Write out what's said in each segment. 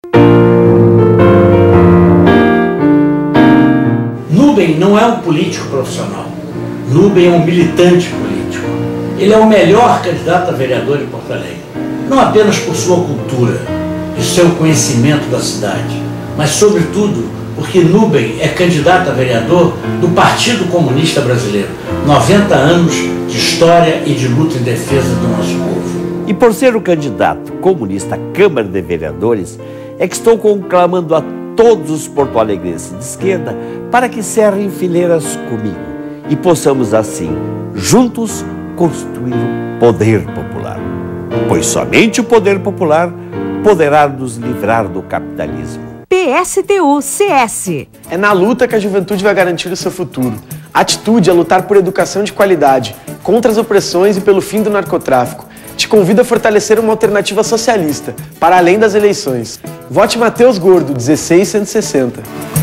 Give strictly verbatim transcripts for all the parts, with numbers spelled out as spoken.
Nubem não é um político profissional. Nubem é um militante político. Ele é o melhor candidato a vereador em Porto Alegre. Não apenas por sua cultura e seu conhecimento da cidade, mas sobretudo porque Nubem é candidato a vereador do Partido Comunista Brasileiro. noventa anos de história e de luta em defesa do nosso povo. E por ser o candidato comunista à Câmara de Vereadores, é que estou conclamando a todos os porto-alegrenses de esquerda para que cerrem fileiras comigo e possamos assim, juntos, construir o poder popular. Pois somente o poder popular poderá nos livrar do capitalismo. P S T U C S. É na luta que a juventude vai garantir o seu futuro. Atitude é lutar por educação de qualidade, contra as opressões e pelo fim do narcotráfico. Te convido a fortalecer uma alternativa socialista, para além das eleições. Vote Matheus Gordo, dezesseis cento e sessenta.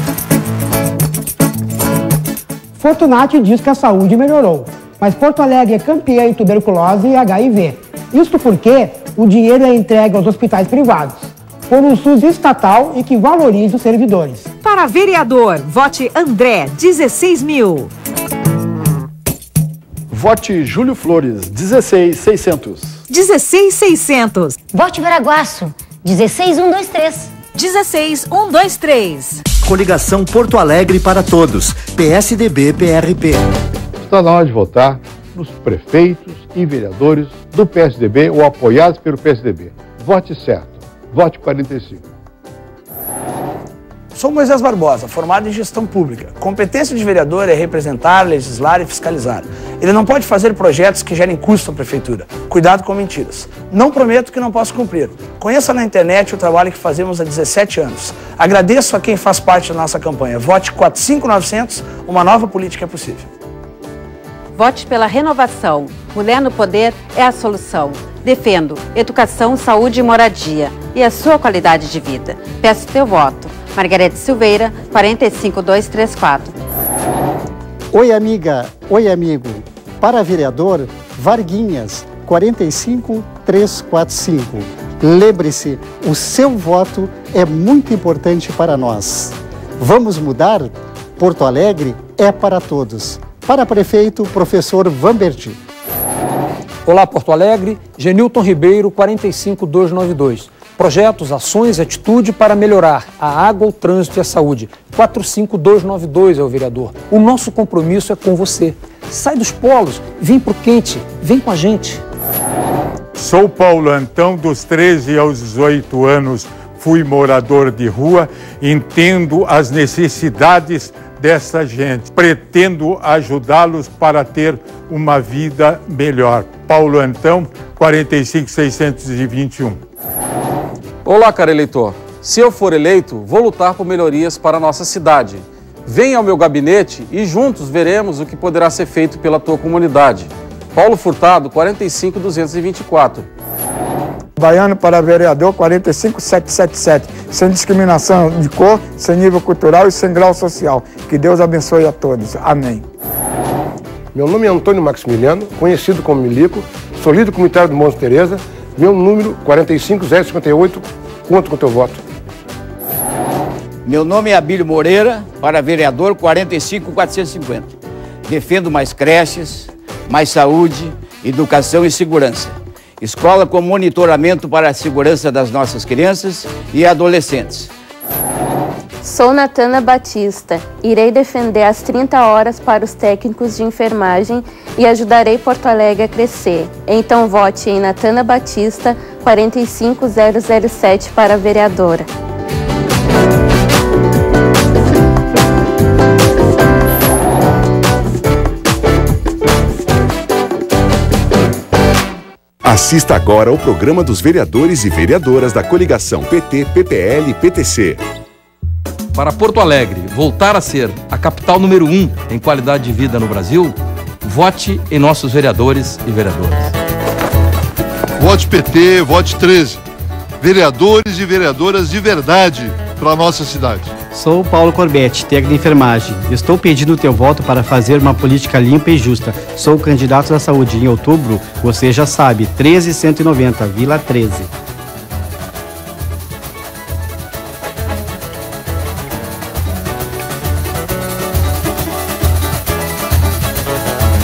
Fortunati diz que a saúde melhorou, mas Porto Alegre é campeã em tuberculose e H I V. Isto porque o dinheiro é entregue aos hospitais privados, por um SUS estatal e que valorize os servidores. Para vereador, vote André, dezesseis mil. Vote Júlio Flores, dezesseis mil e seiscentos. dezesseis mil e seiscentos. Vote Veraguaço, dezesseis mil cento e vinte e três. dezesseis mil cento e vinte e três. Coligação Porto Alegre para todos. P S D B P R P. Está na hora de votar nos prefeitos e vereadores do P S D B ou apoiados pelo P S D B. Vote certo. Vote quarenta e cinco. Sou Moisés Barbosa, formado em gestão pública. Competência de vereador é representar, legislar e fiscalizar. Ele não pode fazer projetos que gerem custo à prefeitura. Cuidado com mentiras. Não prometo que não posso cumprir. Conheça na internet o trabalho que fazemos há dezessete anos. Agradeço a quem faz parte da nossa campanha. Vote quatro cinco nove zero zero, uma nova política é possível. Vote pela renovação. Mulher no poder é a solução. Defendo educação, saúde e moradia e a sua qualidade de vida. Peço teu voto. Margarete Silveira, quatro cinco dois três quatro. Oi, amiga. Oi, amigo. Para vereador, Varguinhas, quatro cinco três quatro cinco. Lembre-se, o seu voto é muito importante para nós. Vamos mudar? Porto Alegre é para todos. Para prefeito, professor Vamberti. Olá, Porto Alegre. Genilton Ribeiro, quatro cinco dois nove dois. Projetos, ações e atitude para melhorar a água, o trânsito e a saúde. quatro cinco dois nove dois é o vereador. O nosso compromisso é com você. Sai dos polos, vem pro quente, vem com a gente. Sou Paulo Antão, dos treze aos dezoito anos, fui morador de rua, entendo as necessidades dessa gente. Pretendo ajudá-los para ter uma vida melhor. Paulo Antão, quatro cinco seiscentos e vinte e um. Olá, cara eleitor. Se eu for eleito, vou lutar por melhorias para a nossa cidade. Venha ao meu gabinete e juntos veremos o que poderá ser feito pela tua comunidade. Paulo Furtado, quatro cinco duzentos e vinte e quatro. Baiano para vereador, quatro cinco sete sete sete. Sem discriminação de cor, sem nível cultural e sem grau social. Que Deus abençoe a todos. Amém. Meu nome é Antônio Maximiliano, conhecido como Milico, sou líder comunitário do Monte Teresa. Meu número quatro cinco zero cinco oito, conto com o teu voto. Meu nome é Abílio Moreira, para vereador quatro cinco quatrocentos e cinquenta. Defendo mais creches, mais saúde, educação e segurança. Escola com monitoramento para a segurança das nossas crianças e adolescentes. Sou Natana Batista. Irei defender as trinta horas para os técnicos de enfermagem e ajudarei Porto Alegre a crescer. Então vote em Natana Batista, quatro cinco zero zero sete para vereadora. Assista agora o programa dos vereadores e vereadoras da coligação P T, P P L e P T C. Para Porto Alegre voltar a ser a capital número um em qualidade de vida no Brasil, vote em nossos vereadores e vereadoras. Vote P T, vote treze. Vereadores e vereadoras de verdade para a nossa cidade. Sou Paulo Corbete, técnico de enfermagem. Estou pedindo o teu voto para fazer uma política limpa e justa. Sou candidato da saúde. Em outubro, você já sabe, treze cento e noventa, Vila treze.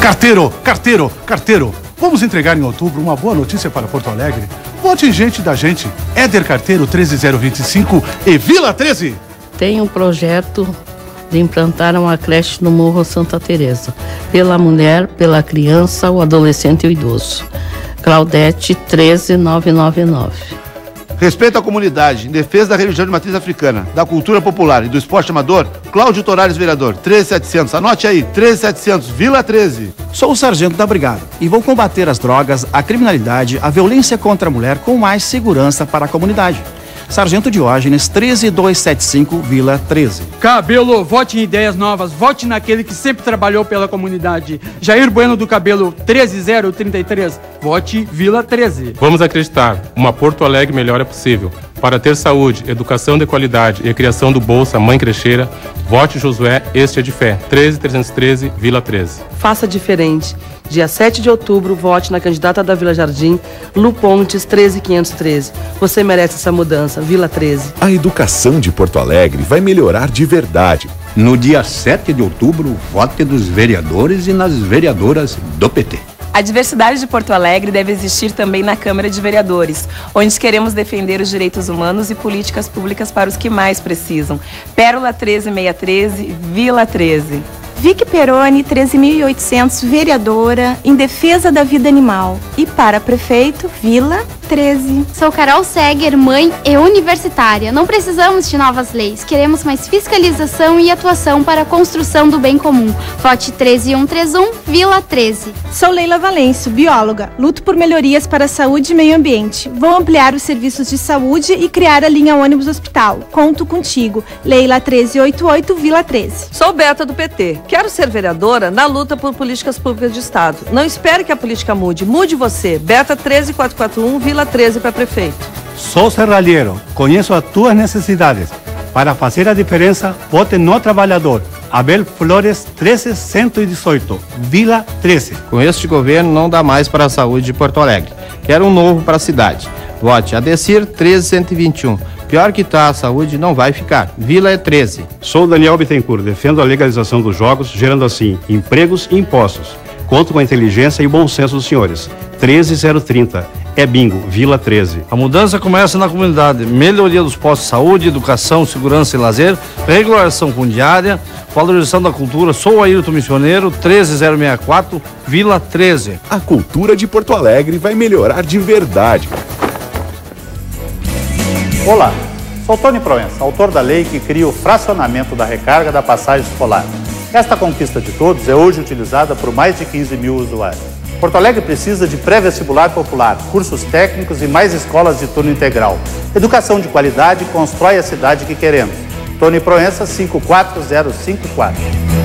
Carteiro, carteiro, carteiro. Vamos entregar em outubro uma boa notícia para Porto Alegre. Vote em gente da gente. Éder Carteiro, treze zero vinte e cinco e Vila treze. Tem um projeto de implantar uma creche no Morro Santa Teresa, pela mulher, pela criança, o adolescente e o idoso. Claudete, treze mil novecentos e noventa e nove. Respeito à comunidade, em defesa da religião de matriz africana, da cultura popular e do esporte amador, Cláudio Torares, vereador, treze mil e setecentos. Anote aí, treze mil e setecentos, Vila treze. Sou o sargento da brigada e vou combater as drogas, a criminalidade, a violência contra a mulher com mais segurança para a comunidade. Sargento Diógenes, treze mil duzentos e setenta e cinco, Vila treze. Cabelo, vote em ideias novas, vote naquele que sempre trabalhou pela comunidade. Jair Bueno do Cabelo, treze zero trinta e três, vote Vila treze. Vamos acreditar, uma Porto Alegre melhor é possível. Para ter saúde, educação de qualidade e a criação do Bolsa Mãe Crecheira, vote Josué, este é de fé, treze mil trezentos e treze, Vila treze. Faça diferente. Dia sete de outubro, vote na candidata da Vila Jardim, Lu Pontes, treze mil quinhentos e treze. Você merece essa mudança, Vila treze. A educação de Porto Alegre vai melhorar de verdade. No dia sete de outubro, vote nos vereadores e nas vereadoras do P T. A diversidade de Porto Alegre deve existir também na Câmara de Vereadores, onde queremos defender os direitos humanos e políticas públicas para os que mais precisam. Pérola treze mil seiscentos e treze, Vila treze. Vicky Peroni, treze mil e oitocentos, vereadora, em defesa da vida animal. E para prefeito, Vila treze. Sou Carol Seger, mãe e universitária. Não precisamos de novas leis, queremos mais fiscalização e atuação para a construção do bem comum. Vote treze mil cento e trinta e um, Vila treze. Sou Leila Valêncio, bióloga. Luto por melhorias para a saúde e meio ambiente. Vou ampliar os serviços de saúde e criar a linha ônibus hospital. Conto contigo. Leila treze oitenta e oito, Vila treze. Sou Beta do P T. Quero ser vereadora na luta por políticas públicas de Estado. Não espere que a política mude. Mude você. Beta treze quatrocentos e quarenta e um, Vila treze para prefeito. Sou serralheiro. Conheço as tuas necessidades. Para fazer a diferença, vote no trabalhador. Abel Flores, treze mil cento e dezoito, Vila treze. Com este governo não dá mais para a saúde de Porto Alegre. Quero um novo para a cidade. Vote Adecir, treze mil cento e vinte e um. Pior que tá, a saúde não vai ficar. Vila é treze. Sou Daniel Bittencourt, defendo a legalização dos jogos, gerando assim empregos e impostos. Conto com a inteligência e o bom senso dos senhores. treze mil trinta. É bingo, Vila treze. A mudança começa na comunidade. Melhoria dos postos de saúde, educação, segurança e lazer, regularização fundiária, valorização da cultura. Sou Ailton Missioneiro, treze mil sessenta e quatro, Vila treze. A cultura de Porto Alegre vai melhorar de verdade. Olá, sou Tony Proença, autor da lei que cria o fracionamento da recarga da passagem escolar. Esta conquista de todos é hoje utilizada por mais de quinze mil usuários. Porto Alegre precisa de pré-vestibular popular, cursos técnicos e mais escolas de turno integral. Educação de qualidade constrói a cidade que queremos. Tony Proença, cinco quatro zero cinco quatro.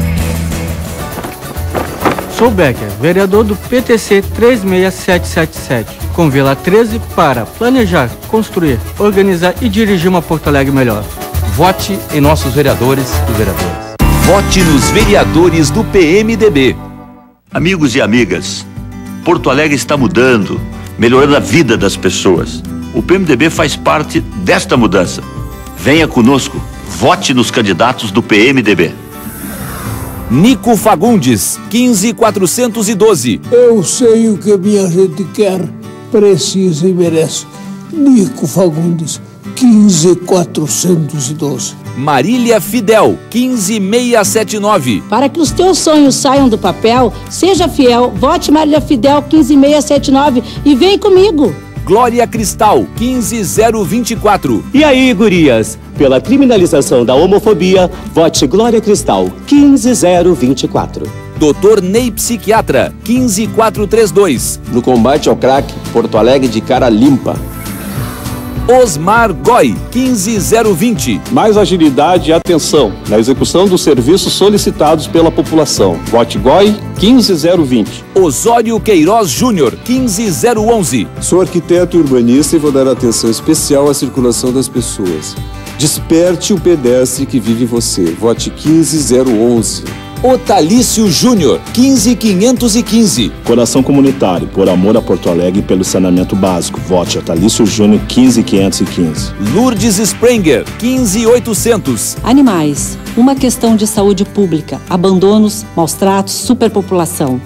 Sou Becker, vereador do P T C três seis sete sete sete. Com Vila treze para planejar, construir, organizar e dirigir uma Porto Alegre melhor. Vote em nossos vereadores e vereadoras. Vote nos vereadores do P M D B. Amigos e amigas, Porto Alegre está mudando, melhorando a vida das pessoas. O P M D B faz parte desta mudança. Venha conosco, vote nos candidatos do P M D B. Nico Fagundes, quinze mil quatrocentos e doze. Eu sei o que a minha gente quer, precisa e merece. Nico Fagundes, quinze mil quatrocentos e doze. Marília Fidel, quinze mil seiscentos e setenta e nove. Para que os teus sonhos saiam do papel, seja fiel, vote Marília Fidel, quinze mil seiscentos e setenta e nove e vem comigo. Glória Cristal, quinze mil e vinte e quatro. E aí, gurias? Pela criminalização da homofobia, vote Glória Cristal, quinze mil e vinte e quatro. doutor Ney Psiquiatra, quinze mil quatrocentos e trinta e dois. No combate ao crack, Porto Alegre de cara limpa. Osmar Goi, quinze mil e vinte. Mais agilidade e atenção na execução dos serviços solicitados pela população. Vote Goi, quinze mil e vinte. Osório Queiroz Júnior, quinze mil e onze. Sou arquiteto e urbanista e vou dar atenção especial à circulação das pessoas. Desperte o pedestre que vive em você. Vote quinze mil e onze. Otalício Júnior, quinze mil quinhentos e quinze. Coração comunitário, por amor a Porto Alegre e pelo saneamento básico. Vote Otalício Júnior, quinze mil quinhentos e quinze. Lourdes Sprenger, quinze mil e oitocentos. Animais, uma questão de saúde pública. Abandonos, maus tratos, superpopulação.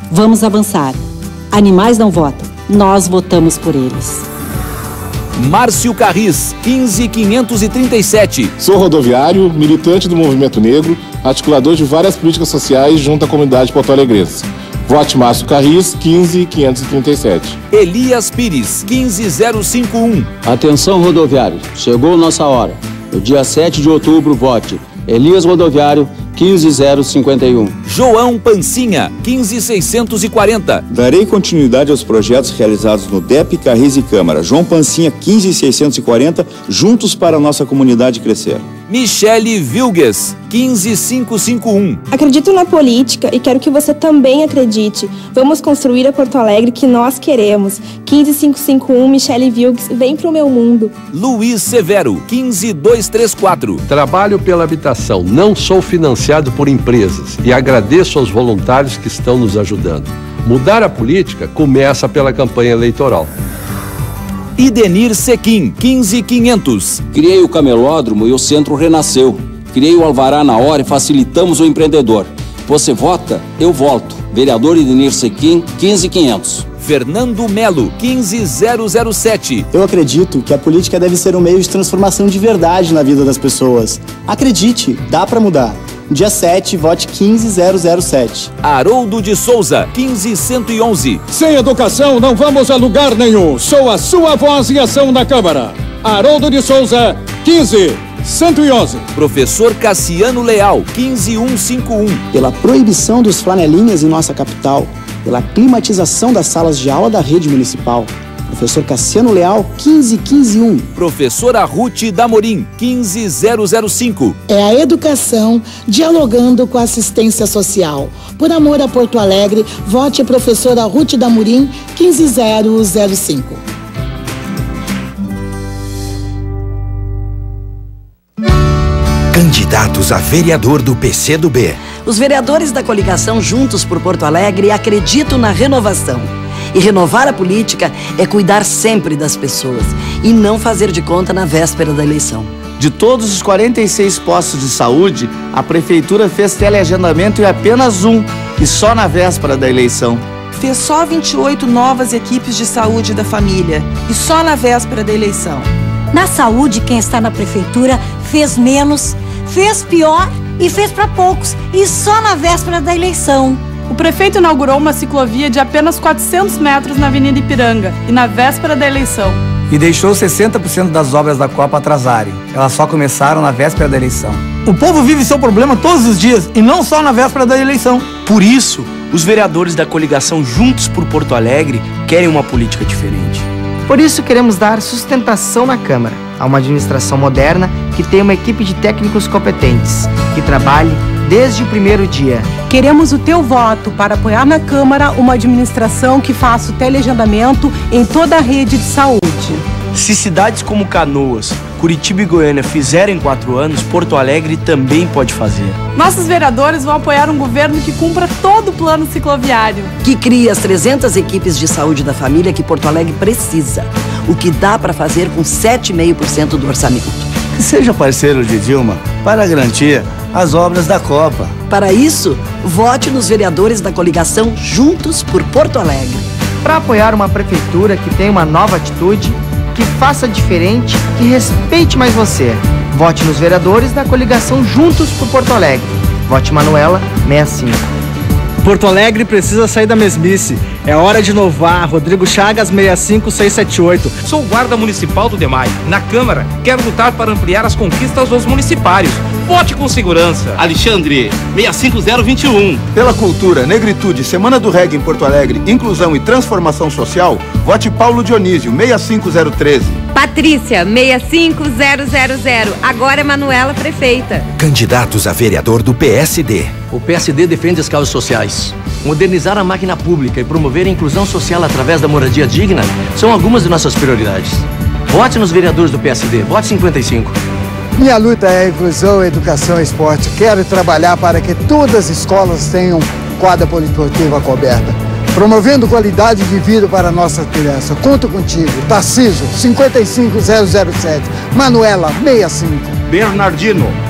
Vamos avançar. Animais não votam, nós votamos por eles. Márcio Carris, quinze quinhentos e trinta e sete. Sou rodoviário, militante do Movimento Negro, articulador de várias políticas sociais junto à comunidade porto-alegrense. Vote Márcio Carris, quinze quinhentos e trinta e sete. Elias Pires, quinze zero cinco um. Atenção, rodoviários, chegou nossa hora. No dia sete de outubro, vote Elias Rodoviário, quinze zero cinquenta e um. João Pancinha, quinze seiscentos e quarenta. Darei continuidade aos projetos realizados no D E P, Carris e Câmara. João Pancinha, quinze seiscentos e quarenta, juntos para a nossa comunidade crescer. Michele Vilgues, quinze cinco cinco um. Acredito na política e quero que você também acredite. Vamos construir a Porto Alegre que nós queremos. quinze cinco cinco um, Michele Vilgues, vem pro meu mundo. Luiz Severo, quinze dois três quatro. Trabalho pela habitação, não sou financiado por empresas e agradeço aos voluntários que estão nos ajudando. Mudar a política começa pela campanha eleitoral. Idenir Sequim, quinze quinhentos. Criei o camelódromo e o centro renasceu. Criei o alvará na hora e facilitamos o empreendedor. Você vota, eu volto. Vereador Idenir Sequim, quinze quinhentos. Fernando Melo, quinze zero zero sete. Eu acredito que a política deve ser um meio de transformação de verdade na vida das pessoas. Acredite, dá pra mudar. Dia sete, vote quinze zero zero sete. Haroldo de Souza, quinze cento e onze. Sem educação não vamos a lugar nenhum. Sou a sua voz em ação na Câmara. Haroldo de Souza, quinze cento e onze. Professor Cassiano Leal, quinze mil cento e cinquenta e um. Pela proibição dos flanelinhas em nossa capital, pela climatização das salas de aula da rede municipal. Professor Cassiano Leal, quinze quinze um. Professora Ruth Damorim, quinze zero zero cinco. É a educação dialogando com a assistência social. Por amor a Porto Alegre, vote a professora Ruth Damorim, quinze zero zero cinco. Candidatos a vereador do P C do B. Os vereadores da coligação Juntos por Porto Alegre acreditam na renovação. E renovar a política é cuidar sempre das pessoas e não fazer de conta na véspera da eleição. De todos os quarenta e seis postos de saúde, a Prefeitura fez teleagendamento em apenas um, e só na véspera da eleição. Fez só vinte e oito novas equipes de saúde da família, e só na véspera da eleição. Na saúde, quem está na Prefeitura fez menos, fez pior e fez para poucos, e só na véspera da eleição. O prefeito inaugurou uma ciclovia de apenas quatrocentos metros na Avenida Ipiranga e na véspera da eleição. E deixou sessenta por cento das obras da Copa atrasarem. Elas só começaram na véspera da eleição. O povo vive seu problema todos os dias e não só na véspera da eleição. Por isso, os vereadores da coligação Juntos por Porto Alegre querem uma política diferente. Por isso queremos dar sustentação na Câmara a uma administração moderna que tenha uma equipe de técnicos competentes, que trabalhe desde o primeiro dia. Queremos o teu voto para apoiar na Câmara uma administração que faça o teleagendamento em toda a rede de saúde. Se cidades como Canoas, Curitiba e Goiânia fizeram em quatro anos, Porto Alegre também pode fazer. Nossos vereadores vão apoiar um governo que cumpra todo o plano cicloviário. Que crie as trezentas equipes de saúde da família que Porto Alegre precisa. O que dá para fazer com sete vírgula cinco por cento do orçamento. Que seja parceiro de Dilma para garantir as obras da Copa. Para isso, vote nos vereadores da coligação Juntos por Porto Alegre. Para apoiar uma prefeitura que tenha uma nova atitude, que faça diferente, que respeite mais você. Vote nos vereadores da coligação Juntos por Porto Alegre. Vote Manuela sessenta e cinco. Porto Alegre precisa sair da mesmice. É hora de inovar. Rodrigo Chagas, sessenta e cinco seiscentos e setenta e oito. Sou guarda municipal do DEMAI. Na Câmara, quero lutar para ampliar as conquistas dos municipários. Vote com segurança. Alexandre, sessenta e cinco zero vinte e um. Pela cultura, negritude, Semana do Reggae em Porto Alegre, inclusão e transformação social, vote Paulo Dionísio, sessenta e cinco zero treze. Patrícia, sessenta e cinco zero zero zero. Agora é Manuela prefeita. Candidatos a vereador do P S D. O P S D defende as causas sociais. Modernizar a máquina pública e promover a inclusão social através da moradia digna são algumas de nossas prioridades. Vote nos vereadores do P S D. Vote cinquenta e cinco. Minha luta é a inclusão, educação e esporte. Quero trabalhar para que todas as escolas tenham quadra poliesportiva coberta, promovendo qualidade de vida para a nossa criança. Conto contigo. Tarcísio, cinquenta e cinco zero zero sete. Manuela, sessenta e cinco. Bernardino,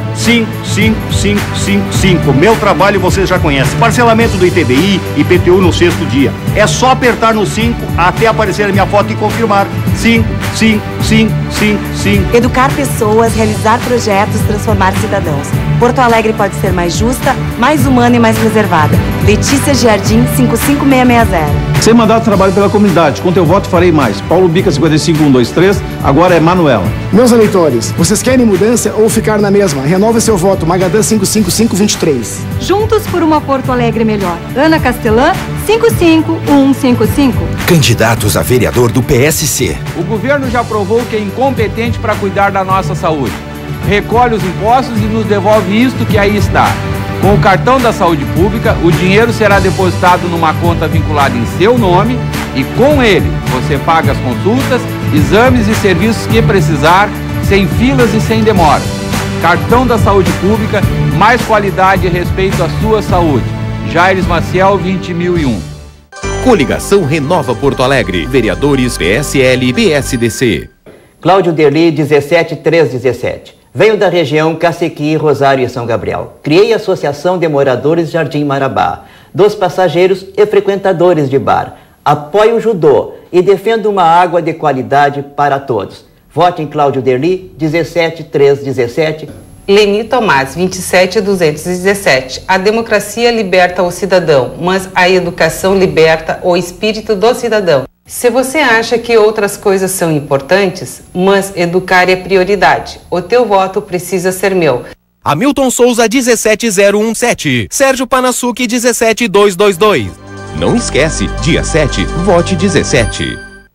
cinco cinco cinco cinco cinco. Meu trabalho vocês já conhecem. Parcelamento do I T B I e I P T U no sexto dia. É só apertar no cinco até aparecer a minha foto e confirmar. cinco cinco cinco cinco cinco. Educar pessoas, realizar projetos, transformar cidadãos. Porto Alegre pode ser mais justa, mais humana e mais reservada. Letícia Jardim, cinco cinco seis seis zero. Sem mandato de trabalho pela comunidade. Com teu voto farei mais. Paulo Bica cinquenta e cinco um dois três, agora é Manuela. Meus eleitores, vocês querem mudança ou ficar na mesma? Renova seu voto, Magadã cinco cinco cinco dois três. Juntos por uma Porto Alegre melhor. Ana Castelã, cinco cinco um cinco cinco. Candidatos a vereador do P S C. O governo já provou que é incompetente para cuidar da nossa saúde. Recolhe os impostos e nos devolve isto que aí está. Com o cartão da saúde pública, o dinheiro será depositado numa conta vinculada em seu nome e com ele você paga as consultas, exames e serviços que precisar, sem filas e sem demora. Cartão da saúde pública, mais qualidade e respeito à sua saúde. Jaires Maciel, vinte mil e um. Coligação Renova Porto Alegre. Vereadores P S L e P S D C. Cláudio Derli, dezessete três dezessete. Venho da região Cacequi, Rosário e São Gabriel. Criei a Associação de Moradores Jardim Marabá, dos passageiros e frequentadores de bar. Apoio o judô e defendo uma água de qualidade para todos. Vote em Cláudio Derli, dezessete três dezessete. Leni Tomás, vinte e sete duzentos e dezessete. A democracia liberta o cidadão, mas a educação liberta o espírito do cidadão. Se você acha que outras coisas são importantes, mas educar é prioridade, o teu voto precisa ser meu. Hamilton Souza, dezessete zero um sete. Sérgio Panassuque, dezessete dois dois dois. Não esquece, dia sete, vote dezessete.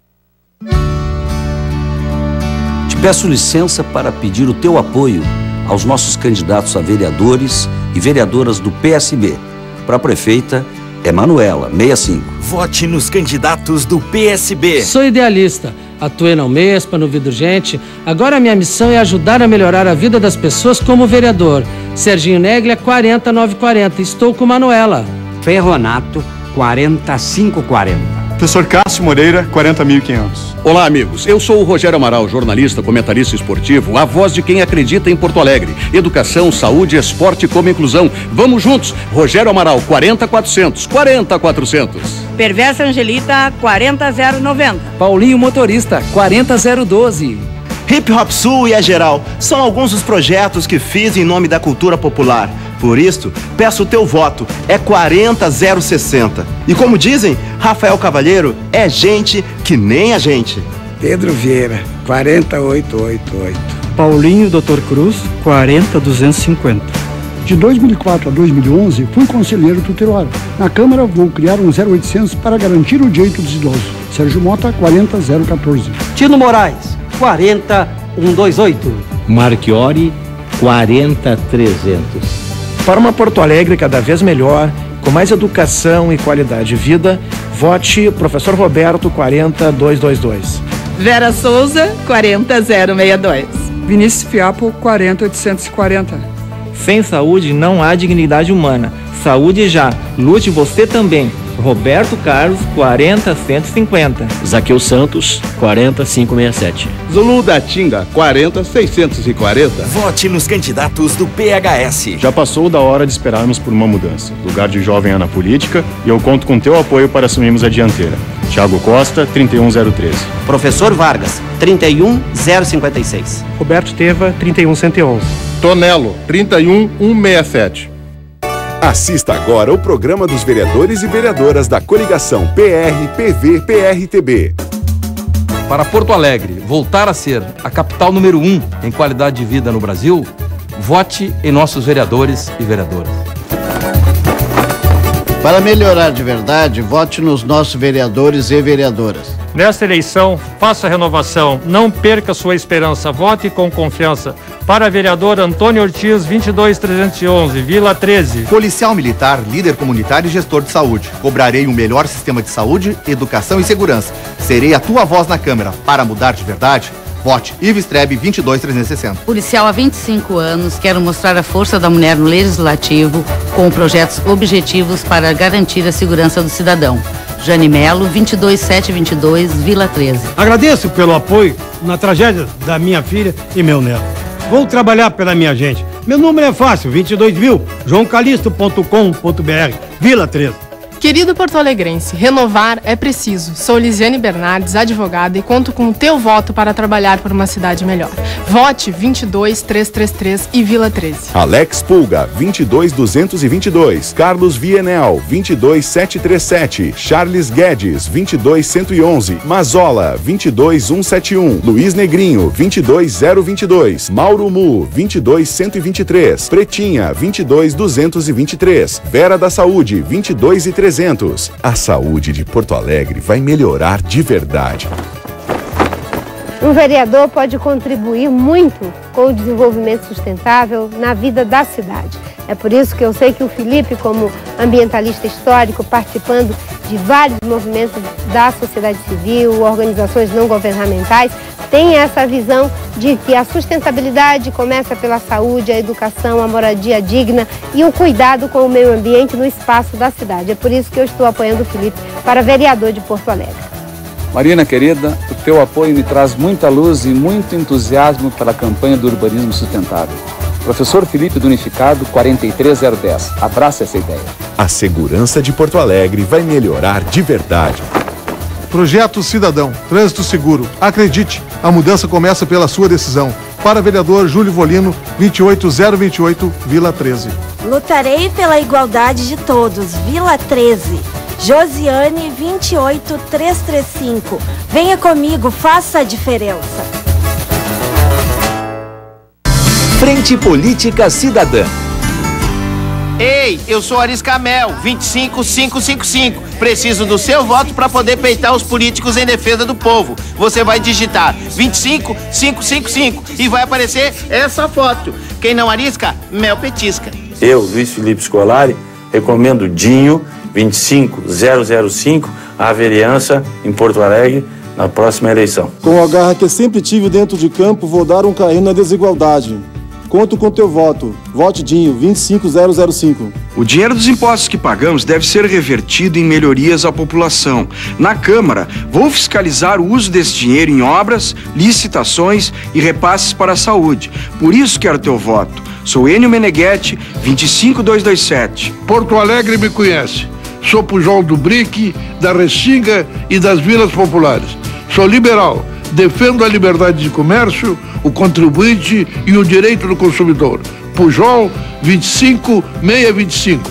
Te peço licença para pedir o teu apoio aos nossos candidatos a vereadores e vereadoras do P S B. Para a prefeita, é Manuela, sessenta e cinco. Vote nos candidatos do P S B. Sou idealista. Atuei na Umespa, no Vida Urgente. Agora a minha missão é ajudar a melhorar a vida das pessoas como vereador. Serginho Neglia, quarenta nove quarenta. Estou com Manuela. Ferronato, quarenta cinco quarenta. Professor Cássio Moreira, quarenta mil e quinhentos. Olá, amigos. Eu sou o Rogério Amaral, jornalista, comentarista esportivo, a voz de quem acredita em Porto Alegre. Educação, saúde, esporte como inclusão. Vamos juntos. Rogério Amaral, quarenta quatrocentos. quarenta quatrocentos. Perversa Angelita, quarenta zero noventa. Paulinho Motorista, quarenta zero doze. Hip Hop Sul e a Geral são alguns dos projetos que fiz em nome da cultura popular. Por isso, peço o teu voto, é quarenta zero sessenta. E como dizem, Rafael Cavalheiro é gente que nem a gente. Pedro Vieira, quarenta oito oitenta e oito. Paulinho doutor Cruz, quarenta duzentos e cinquenta. De dois mil e quatro a dois mil e onze, fui conselheiro tutelar. Na Câmara, vou criar um zero oitocentos para garantir o direito dos idosos. Sérgio Mota, quarenta zero quatorze. Tino Moraes, quarenta cento e vinte e oito. Marchiori, quarenta trezentos. Para uma Porto Alegre cada vez melhor, com mais educação e qualidade de vida, vote Professor Roberto, quarenta duzentos e vinte e dois. Vera Souza, quarenta zero sessenta e dois. Vinícius Fiapo, quarenta oitocentos e quarenta. Sem saúde não há dignidade humana. Saúde já. Lute você também. Roberto Carlos, quarenta cento e cinquenta. Zaqueu Santos, quarenta quinhentos e sessenta e sete. Zulu da Tinga, quarenta seiscentos e quarenta. Vote nos candidatos do P H S. Já passou da hora de esperarmos por uma mudança. Lugar de jovem é na política e eu conto com teu apoio para assumirmos a dianteira. Thiago Costa, trinta e um zero treze. Professor Vargas, trinta e um zero cinquenta e seis. Roberto Teva, trinta e um cento e onze. Tonelo, trinta e um cento e sessenta e sete. Assista agora o programa dos vereadores e vereadoras da coligação P R P V P R T B. Para Porto Alegre voltar a ser a capital número um em qualidade de vida no Brasil, vote em nossos vereadores e vereadoras. Para melhorar de verdade, vote nos nossos vereadores e vereadoras. Nesta eleição, faça a renovação, não perca sua esperança, vote com confiança. Para vereador Antônio Ortiz, vinte e dois trezentos e onze, Vila treze. Policial militar, líder comunitário e gestor de saúde. Cobrarei um melhor sistema de saúde, educação e segurança. Serei a tua voz na Câmara. Para mudar de verdade, vote Ivo Strebe, vinte e dois trezentos e sessenta. Policial há vinte e cinco anos, quero mostrar a força da mulher no Legislativo com projetos objetivos para garantir a segurança do cidadão. Jane Melo, vinte e dois setecentos e vinte e dois, Vila treze. Agradeço pelo apoio na tragédia da minha filha e meu neto. Vou trabalhar pela minha gente. Meu número é fácil, vinte e dois mil, joão calisto ponto com ponto br, Vila treze. Querido porto-alegrense, renovar é preciso. Sou Lisiane Bernardes, advogada, e conto com o teu voto para trabalhar por uma cidade melhor. Vote vinte e dois mil trezentos e trinta e três e Vila treze. Alex Pulga, vinte e dois mil duzentos e vinte e dois. Carlos Vienel, vinte e dois mil setecentos e trinta e sete. Charles Guedes, vinte e dois mil cento e onze. Mazola, vinte e dois mil cento e setenta e um. Luiz Negrinho, vinte e dois mil vinte e dois. Mauro Mu, vinte e dois mil cento e vinte e três. Pretinha, vinte e dois mil duzentos e vinte e três. Vera da Saúde, vinte e dois mil trezentos. A saúde de Porto Alegre vai melhorar de verdade. Um vereador pode contribuir muito com o desenvolvimento sustentável na vida da cidade. É por isso que eu sei que o Felipe, como ambientalista histórico, participando de vários movimentos da sociedade civil, organizações não governamentais, tem essa visão de que a sustentabilidade começa pela saúde, a educação, a moradia digna e o cuidado com o meio ambiente no espaço da cidade. É por isso que eu estou apoiando o Felipe para vereador de Porto Alegre. Marina querida, o teu apoio me traz muita luz e muito entusiasmo para a campanha do urbanismo sustentável. Professor Felipe do Unificado, quarenta e três zero dez. Abraça essa ideia. A segurança de Porto Alegre vai melhorar de verdade. Projeto Cidadão, Trânsito Seguro. Acredite, a mudança começa pela sua decisão. Para vereador Júlio Volino, vinte e oito mil vinte e oito, Vila treze. Lutarei pela igualdade de todos, Vila treze. Josiane, vinte e oito mil trezentos e trinta e cinco. Venha comigo, faça a diferença. Frente Política Cidadã. Ei, eu sou Aris Camel, vinte e cinco mil quinhentos e cinquenta e cinco. Preciso do seu voto para poder peitar os políticos em defesa do povo. Você vai digitar vinte e cinco mil quinhentos e cinquenta e cinco e vai aparecer essa foto. Quem não arisca, mel petisca. Eu, Luiz Felipe Scolari, recomendo Dinho, vinte e cinco mil cinco, à vereança em Porto Alegre na próxima eleição. Com a garra que sempre tive dentro de campo, vou dar um carrinho na desigualdade. Conto com teu voto. Vote Dinho, vinte e cinco mil cinco. O dinheiro dos impostos que pagamos deve ser revertido em melhorias à população. Na Câmara, vou fiscalizar o uso desse dinheiro em obras, licitações e repasses para a saúde. Por isso quero teu voto. Sou Enio Meneghetti, vinte e cinco mil duzentos e vinte e sete. Porto Alegre me conhece. Sou Pujol do Brick, da Restinga e das Vilas Populares. Sou liberal. Defendo a liberdade de comércio, o contribuinte e o direito do consumidor. Pujol, vinte e cinco mil seiscentos e vinte e cinco.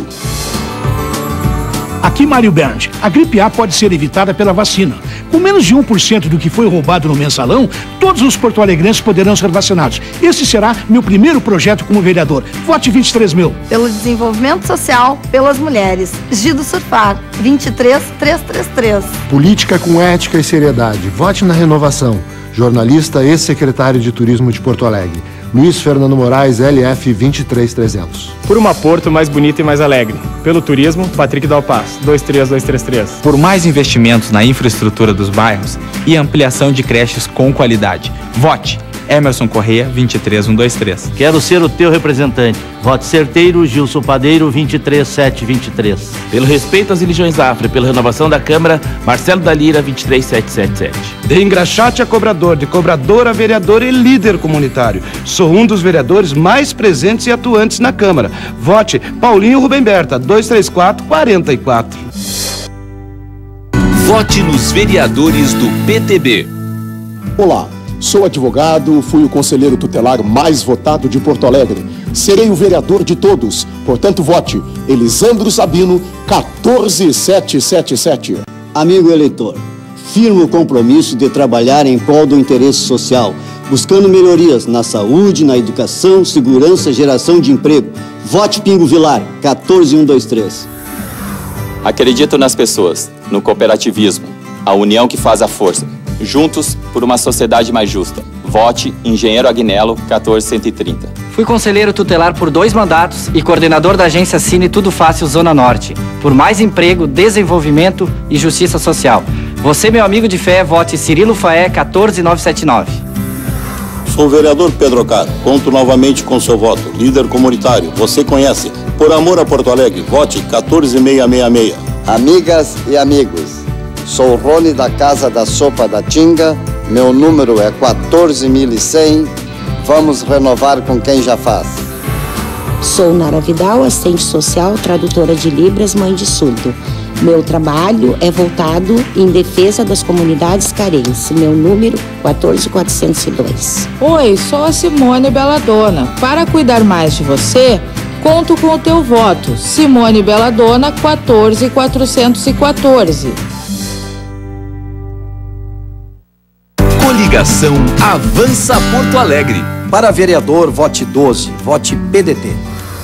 Aqui, Mário Bernd, a gripe A pode ser evitada pela vacina. Com menos de um por cento do que foi roubado no mensalão, todos os porto-alegrenses poderão ser vacinados. Esse será meu primeiro projeto como vereador. Vote vinte e três mil. Pelo desenvolvimento social, pelas mulheres. Gido Surfar, vinte e três mil trezentos e trinta e três. Política com ética e seriedade. Vote na renovação. Jornalista e secretário de Turismo de Porto Alegre. Luiz Fernando Moraes, L F vinte e três mil trezentos. Por uma Porto mais bonita e mais alegre. Pelo turismo, Patrick Dalpaz, dois três dois três três. Por mais investimentos na infraestrutura dos bairros e ampliação de creches com qualidade. Vote Emerson Correia, vinte e três mil cento e vinte e três. Quero ser o teu representante. Vote certeiro, Gilson Padeiro, vinte e três mil setecentos e vinte e três. Pelo respeito às religiões afro e pela renovação da Câmara, Marcelo da Lira, vinte e três mil setecentos e setenta e sete. De engraxate a cobrador, de cobrador a vereador e líder comunitário. Sou um dos vereadores mais presentes e atuantes na Câmara. Vote Paulinho Rubem Berta, dois três quatro, quarenta e quatro. Vote nos vereadores do P T B. Olá. Sou advogado, fui o conselheiro tutelar mais votado de Porto Alegre. Serei o vereador de todos, portanto vote Elisandro Sabino, quatorze mil setecentos e setenta e sete. Amigo eleitor, firmo o compromisso de trabalhar em prol do interesse social, buscando melhorias na saúde, na educação, segurança, geração de emprego. Vote Pingo Vilar, quatorze mil cento e vinte e três. Acredito nas pessoas, no cooperativismo, a união que faz a força. Juntos por uma sociedade mais justa. Vote Engenheiro Agnello, quatorze mil cento e trinta. Fui conselheiro tutelar por dois mandatos e coordenador da agência Cine Tudo Fácil Zona Norte. Por mais emprego, desenvolvimento e justiça social. Você, meu amigo de fé, vote Cirilo Faé, quatorze mil novecentos e setenta e nove. Sou o vereador Pedro Caro. Conto novamente com seu voto. Líder comunitário, você conhece. Por amor a Porto Alegre, vote quatorze mil seiscentos e sessenta e seis. Amigas e amigos, sou Rony da Casa da Sopa da Tinga, meu número é quatorze mil e cem, vamos renovar com quem já faz. Sou Nara Vidal, assistente social, tradutora de Libras, mãe de surdo. Meu trabalho é voltado em defesa das comunidades carentes. Meu número quatorze quatrocentos e dois. Oi, sou a Simone Belladonna. Para cuidar mais de você, conto com o teu voto. Simone Belladonna, quatorze quatrocentos e quatorze. Coligação Avança Porto Alegre. Para vereador, vote doze, vote P D T.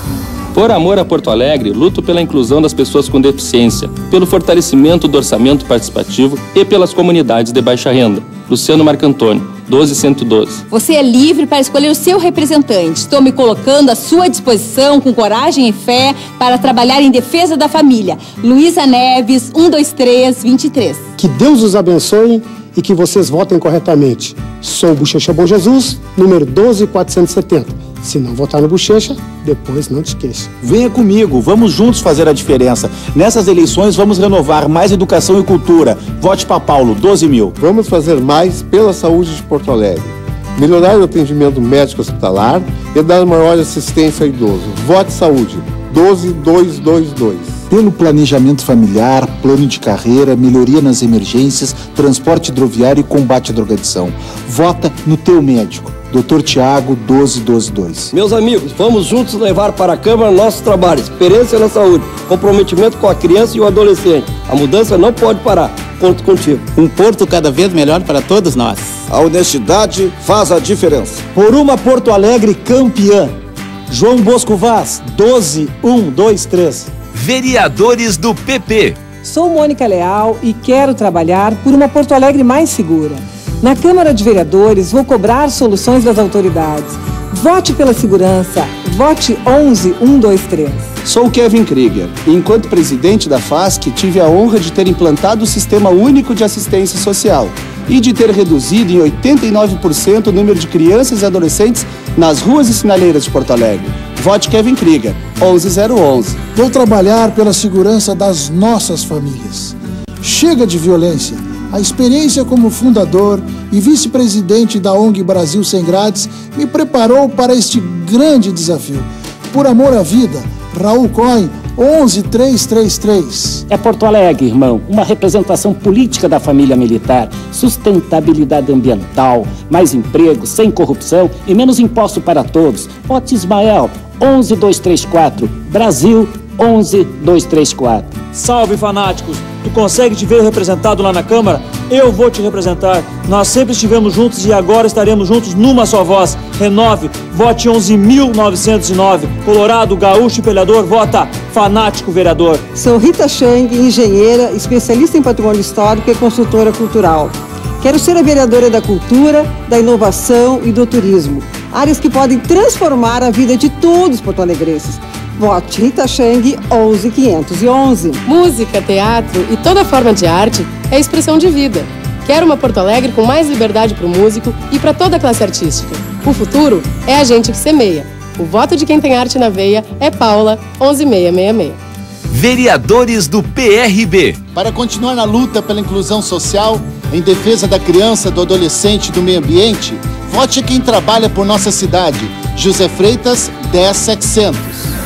Por amor a Porto Alegre, luto pela inclusão das pessoas com deficiência, pelo fortalecimento do orçamento participativo e pelas comunidades de baixa renda. Luciano Marcantoni, doze cento e doze. Você é livre para escolher o seu representante. Estou me colocando à sua disposição com coragem e fé para trabalhar em defesa da família. Luísa Neves, um dois três, vinte e três. Que Deus os abençoe e que vocês votem corretamente. Sou Bochecha Bom Jesus, número doze quatrocentos e setenta. Se não votar no Bochecha, depois não te esqueça. Venha comigo, vamos juntos fazer a diferença. Nessas eleições vamos renovar mais educação e cultura. Vote para Paulo, doze mil. Vamos fazer mais pela saúde de Porto Alegre. Melhorar o atendimento médico hospitalar e dar maior assistência ao idoso. Vote Saúde, doze mil duzentos e vinte e dois. Pelo planejamento familiar, plano de carreira, melhoria nas emergências, transporte hidroviário e combate à drogadição. Vota no teu médico. doutor Tiago, doze mil duzentos e vinte e dois. Meus amigos, vamos juntos levar para a Câmara nossos trabalhos. Experiência na saúde, comprometimento com a criança e o adolescente. A mudança não pode parar. Conto contigo. Um Porto cada vez melhor para todos nós. A honestidade faz a diferença. Por uma Porto Alegre campeã. João Bosco Vaz, doze mil cento e vinte e três. Vereadores do P P. Sou Mônica Leal e quero trabalhar por uma Porto Alegre mais segura. Na Câmara de Vereadores, vou cobrar soluções das autoridades. Vote pela segurança. Vote onze mil cento e vinte e três. Sou Kevin Krieger e, enquanto presidente da FASC, tive a honra de ter implantado o Sistema Único de Assistência Social e de ter reduzido em oitenta e nove por cento o número de crianças e adolescentes nas ruas e sinaleiras de Porto Alegre. Vote Kevin Krieger, onze zero onze. Vou trabalhar pela segurança das nossas famílias. Chega de violência. A experiência como fundador e vice-presidente da O N G Brasil Sem Grades me preparou para este grande desafio. Por amor à vida, Raul Cohen, onze mil trezentos e trinta e três. É Porto Alegre, irmão, uma representação política da família militar, sustentabilidade ambiental, mais emprego, sem corrupção e menos imposto para todos. Vote Ismael, onze mil duzentos e trinta e quatro, Brasil, onze mil duzentos e trinta e quatro. Salve, fanáticos! Tu consegue te ver representado lá na Câmara? Eu vou te representar. Nós sempre estivemos juntos e agora estaremos juntos numa só voz. Renove, vote onze mil novecentos e nove. Colorado, gaúcho e peleador, vota fanático vereador. Sou Rita Chang, engenheira, especialista em patrimônio histórico e consultora cultural. Quero ser a vereadora da cultura, da inovação e do turismo. Áreas que podem transformar a vida de todos os porto-alegrenses. Vote Rita Chang, onze mil quinhentos e onze. Música, teatro e toda forma de arte é expressão de vida. Quero uma Porto Alegre com mais liberdade para o músico e para toda a classe artística. O futuro é a gente que semeia. O voto de quem tem arte na veia é Paula, onze mil seiscentos e sessenta e seis. Vereadores do P R B. Para continuar na luta pela inclusão social, em defesa da criança, do adolescente e do meio ambiente, vote quem trabalha por nossa cidade. José Freitas, dez mil e setecentos.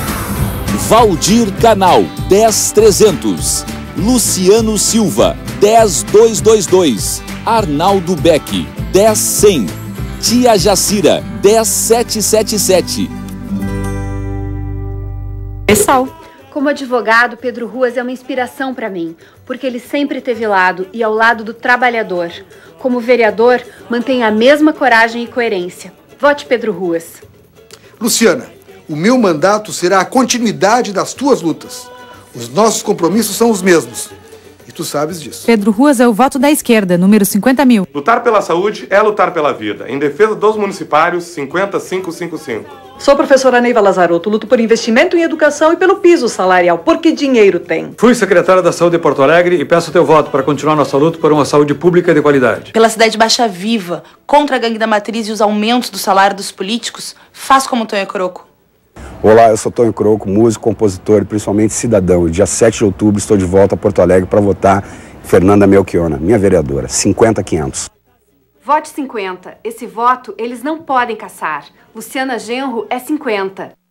Valdir Canal, dez mil trezentos. Luciano Silva, dez mil duzentos e vinte e dois. Arnaldo Beck, dez mil cem. Tia Jacira, dez mil setecentos e setenta e sete. Pessoal, como advogado, Pedro Ruas é uma inspiração para mim, porque ele sempre esteve ao lado e ao lado do trabalhador. Como vereador, mantém a mesma coragem e coerência. Vote Pedro Ruas. Luciana, o meu mandato será a continuidade das tuas lutas. Os nossos compromissos são os mesmos. E tu sabes disso. Pedro Ruas é o voto da esquerda, número cinquenta mil. Lutar pela saúde é lutar pela vida. Em defesa dos municipários, cinquenta mil quinhentos e cinquenta e cinco. Sou a professora Neiva Lazarotto, luto por investimento em educação e pelo piso salarial, porque dinheiro tem. Fui secretária da Saúde de Porto Alegre e peço teu voto para continuar nossa luta por uma saúde pública de qualidade. Pela cidade Baixa Viva, contra a gangue da matriz e os aumentos do salário dos políticos, faz como Tonho Croco. Olá, eu sou Tonho Croco, músico, compositor e principalmente cidadão. Dia sete de outubro estou de volta a Porto Alegre para votar Fernanda Melchiona, minha vereadora, cinquenta mil e quinhentos. Vote cinquenta. Esse voto eles não podem caçar. Luciana Genro é cinquenta.